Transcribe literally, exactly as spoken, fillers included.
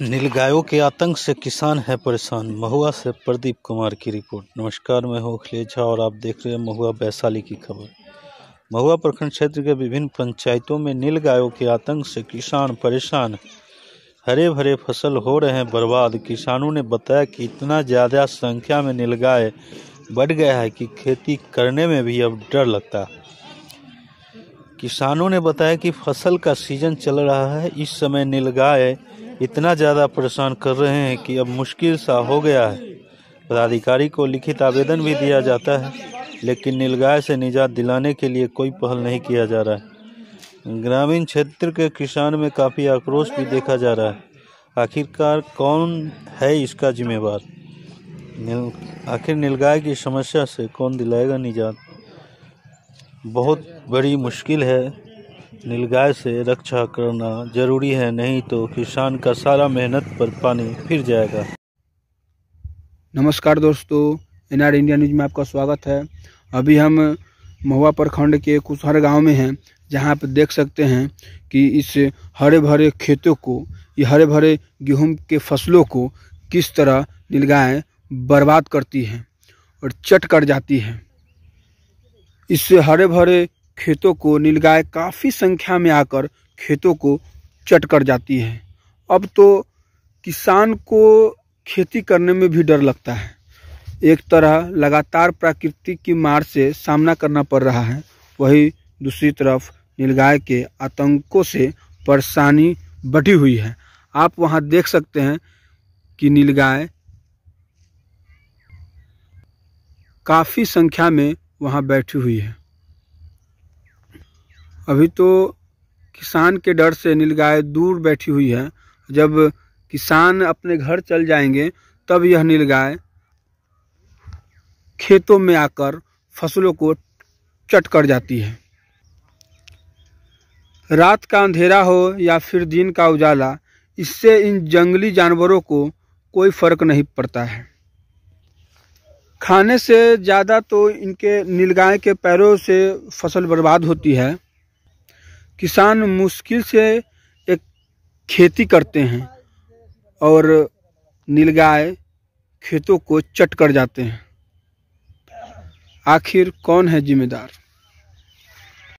नीलगायों के आतंक से किसान है परेशान। महुआ से प्रदीप कुमार की रिपोर्ट। नमस्कार, मैं हूँ अखिलेश झा और आप देख रहे हैं महुआ वैशाली की खबर। महुआ प्रखंड क्षेत्र के विभिन्न पंचायतों में नीलगायों के आतंक से किसान परेशान। हरे भरे फसल हो रहे हैं बर्बाद। किसानों ने बताया कि इतना ज़्यादा संख्या में नीलगाय बढ़ गया है कि खेती करने में भी अब डर लगता है। किसानों ने बताया कि फसल का सीजन चल रहा है, इस समय नीलगाय इतना ज़्यादा परेशान कर रहे हैं कि अब मुश्किल सा हो गया है। पदाधिकारी को लिखित आवेदन भी दिया जाता है, लेकिन नीलगाय से निजात दिलाने के लिए कोई पहल नहीं किया जा रहा है। ग्रामीण क्षेत्र के किसान में काफ़ी आक्रोश भी देखा जा रहा है। आखिरकार कौन है इसका जिम्मेवार? नील आखिर नीलगाय की समस्या से कौन दिलाएगा निजात? बहुत बड़ी मुश्किल है। नीलगाय से रक्षा करना जरूरी है, नहीं तो किसान का सारा मेहनत पर पानी फिर जाएगा। नमस्कार दोस्तों, एन आर इंडिया न्यूज में आपका स्वागत है। अभी हम महुआ प्रखंड के कुशहर गांव में हैं, जहां आप देख सकते हैं कि इस हरे भरे खेतों को, ये हरे भरे गेहूं के फसलों को किस तरह नीलगाय बर्बाद करती हैं और चट कर जाती हैं। इस हरे भरे खेतों को नीलगाय काफ़ी संख्या में आकर खेतों को चट कर जाती है। अब तो किसान को खेती करने में भी डर लगता है। एक तरह लगातार प्राकृतिक की मार से सामना करना पड़ रहा है, वही दूसरी तरफ नीलगाय के आतंकों से परेशानी बढ़ी हुई है। आप वहां देख सकते हैं कि नीलगाय काफ़ी संख्या में वहां बैठी हुई है। अभी तो किसान के डर से नीलगाय दूर बैठी हुई है। जब किसान अपने घर चल जाएंगे तब यह नीलगाय खेतों में आकर फसलों को चट कर जाती है। रात का अंधेरा हो या फिर दिन का उजाला, इससे इन जंगली जानवरों को कोई फर्क नहीं पड़ता है। खाने से ज़्यादा तो इनके नीलगाय के पैरों से फसल बर्बाद होती है। किसान मुश्किल से एक खेती करते हैं और नीलगाय खेतों को चट कर जाते हैं। आखिर कौन है जिम्मेदार?